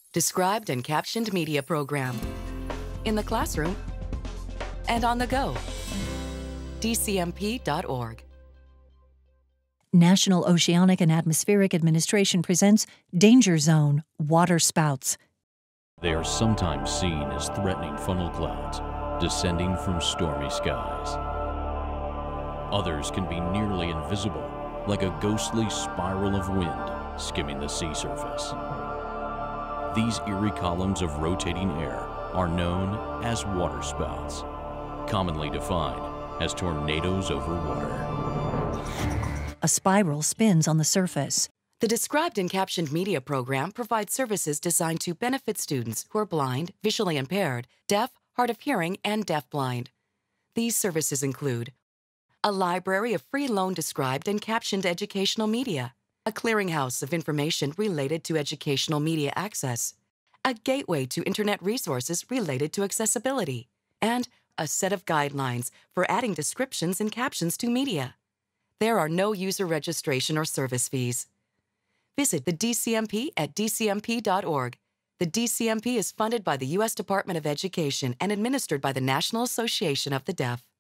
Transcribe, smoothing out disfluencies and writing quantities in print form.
Described and captioned media program. In the classroom and on the go. dcmp.org. National Oceanic and Atmospheric Administration presents Danger Zone: Waterspouts. They are sometimes seen as threatening funnel clouds descending from stormy skies. Others can be nearly invisible, like a ghostly spiral of wind skimming the sea surface. These eerie columns of rotating air are known as waterspouts, commonly defined as tornadoes over water. A spiral spins on the surface. The Described and Captioned Media program provides services designed to benefit students who are blind, visually impaired, deaf, hard of hearing, and deafblind. These services include a library of free loan described and captioned educational media, a clearinghouse of information related to educational media access, a gateway to Internet resources related to accessibility, and a set of guidelines for adding descriptions and captions to media. There are no user registration or service fees. Visit the DCMP at dcmp.org. The DCMP is funded by the U.S. Department of Education and administered by the National Association of the Deaf.